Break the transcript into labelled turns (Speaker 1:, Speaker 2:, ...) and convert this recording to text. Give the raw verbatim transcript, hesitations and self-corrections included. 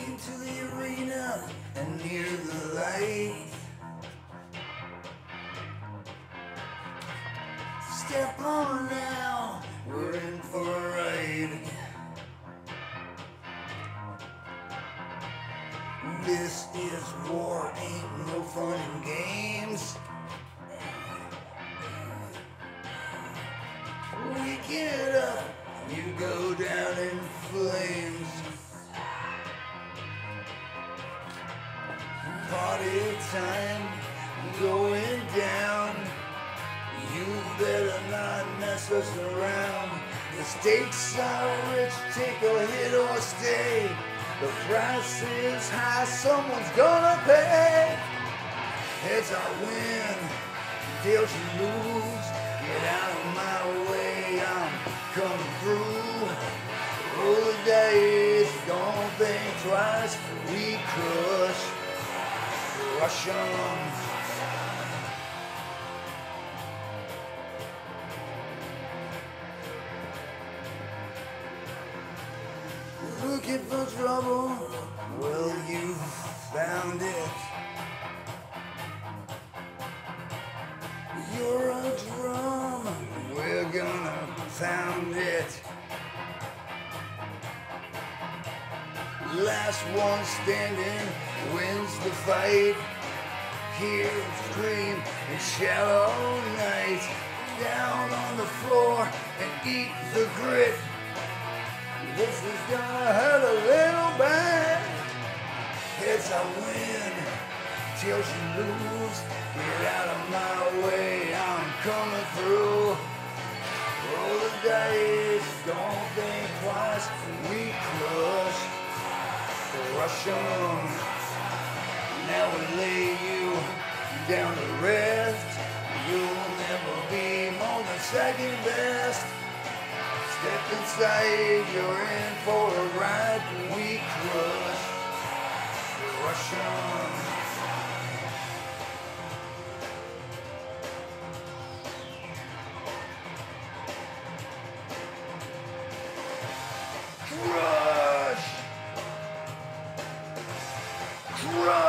Speaker 1: into the arena and near the light. Step on now, we're in for a ride. This is war, ain't no fun and games. We get up, you go down in flames. Party time going down. You better not mess us around. The stakes are rich, take a hit or stay. The price is high, someone's gonna pay. Heads I win, tails you lose. Get out of my way, I'm coming through. Roll the dice, don't think twice. We crush, crush 'em. Looking for trouble, well you found it. You're a drum, we're gonna pound it. Last one standing wins the fight. Hear them scream in shallow night. Down on the floor and eat the grit. This is gonna hurt a little bit. Heads I win, tails you lose. Get out of my way, I'm coming through. Roll the dice, don't think twice. We crush, crush 'em. Now we lay you down to rest. You'll never be more than second best. Step inside, you're in for a ride. We crush, crush 'em. Crush, crush.